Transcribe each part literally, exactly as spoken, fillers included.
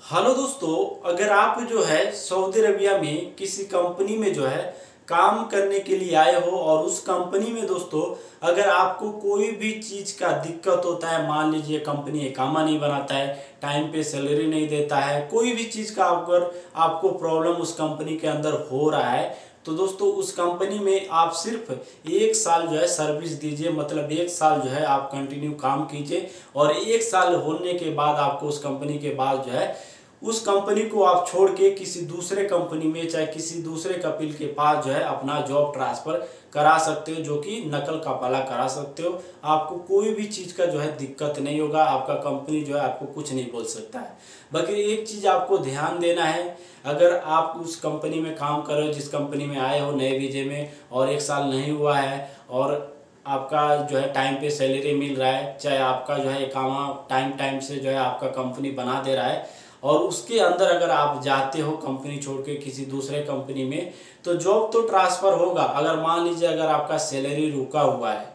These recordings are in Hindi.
हेलो दोस्तों, अगर आप जो है सऊदी अरबिया में किसी कंपनी में जो है काम करने के लिए आए हो और उस कंपनी में दोस्तों अगर आपको कोई भी चीज़ का दिक्कत होता है, मान लीजिए कंपनी इकामा नहीं बनाता है, टाइम पे सैलरी नहीं देता है, कोई भी चीज़ का अगर आपको प्रॉब्लम उस कंपनी के अंदर हो रहा है तो दोस्तों उस कंपनी में आप सिर्फ एक साल जो है सर्विस दीजिए। मतलब एक साल जो है आप कंटिन्यू काम कीजिए और एक साल होने के बाद आपको उस कंपनी के बाद जो है उस कंपनी को आप छोड़ के किसी दूसरे कंपनी में चाहे किसी दूसरे कपिल के पास जो है अपना जॉब ट्रांसफ़र करा सकते हो, जो कि नकल कपाला करा सकते हो। आपको कोई भी चीज़ का जो है दिक्कत नहीं होगा, आपका कंपनी जो है आपको कुछ नहीं बोल सकता है। बाकी एक चीज़ आपको ध्यान देना है, अगर आप उस कंपनी में काम कर रहे हो जिस कंपनी में आए हो नए वीजे में और एक साल नहीं हुआ है और आपका जो है टाइम पे सैलरी मिल रहा है, चाहे आपका जो है इकामा टाइम टाइम से जो है आपका कंपनी बना दे रहा है और उसके अंदर अगर आप जाते हो कंपनी छोड़ के किसी दूसरे कंपनी में तो जॉब तो ट्रांसफ़र होगा। अगर मान लीजिए अगर आपका सैलरी रुका हुआ है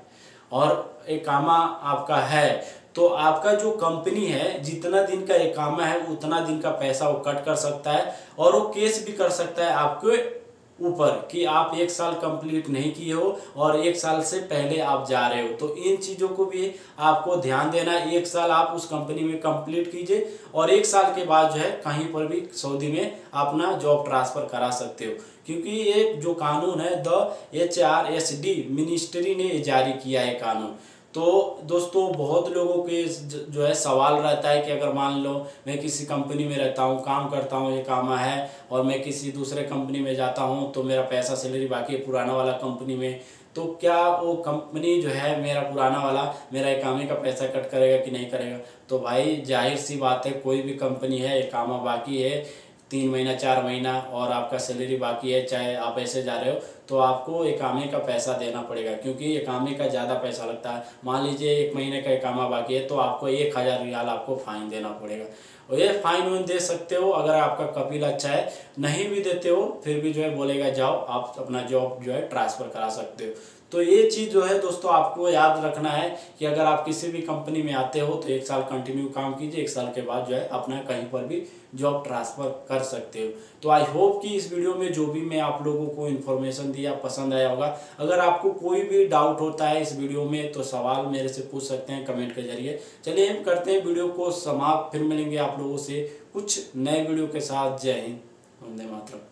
और इकामा आपका है तो आपका जो कंपनी है जितना दिन का इकामा है उतना दिन का पैसा वो कट कर सकता है और वो केस भी कर सकता है आपके ऊपर कि आप एक साल कंप्लीट नहीं किए हो और एक साल से पहले आप जा रहे हो। तो इन चीज़ों को भी आपको ध्यान देना है। एक साल आप उस कंपनी में कंप्लीट कीजिए और एक साल के बाद जो है कहीं पर भी सऊदी में अपना जॉब ट्रांसफ़र करा सकते हो, क्योंकि ये जो कानून है the H R S D ministry ने जारी किया है कानून। तो दोस्तों बहुत लोगों के जो है सवाल रहता है कि अगर मान लो मैं किसी कंपनी में रहता हूँ, काम करता हूँ, ये कामा है और मैं किसी दूसरे कंपनी में जाता हूँ तो मेरा पैसा सैलरी बाकी है पुराना वाला कंपनी में, तो क्या वो कंपनी जो है मेरा पुराना वाला मेरा इकामे का पैसा कट करेगा कि नहीं करेगा? तो भाई जाहिर सी बात है, कोई भी कंपनी है इकामा बाकी है तीन महीना चार महीना और आपका सैलरी बाकी है, चाहे आप ऐसे जा रहे हो तो आपको इकामे का पैसा देना पड़ेगा, क्योंकि इकामे का ज़्यादा पैसा लगता है। मान लीजिए एक महीने का इकामा बाकी है तो आपको एक हज़ार रियाल आपको फ़ाइन देना पड़ेगा और ये फ़ाइन वोइन दे सकते हो अगर आपका कपिल अच्छा है। नहीं भी देते हो फिर भी जो है बोलेगा जाओ आप अपना जॉब जो है ट्रांसफ़र करा सकते हो। तो ये चीज़ जो है दोस्तों आपको याद रखना है कि अगर आप किसी भी कंपनी में आते हो तो एक साल कंटिन्यू काम कीजिए, एक साल के बाद जो है अपना कहीं पर भी जॉब ट्रांसफ़र कर सकते हो। तो आई होप कि इस वीडियो में जो भी मैं आप लोगों को इन्फॉर्मेशन दिया पसंद आया होगा। अगर आपको कोई भी डाउट होता है इस वीडियो में तो सवाल मेरे से पूछ सकते हैं कमेंट के जरिए। चलिए हम करते हैं वीडियो को समाप्त, फिर मिलेंगे आप लोगों से कुछ नए वीडियो के साथ। जय हिंद, वंदे मातरम।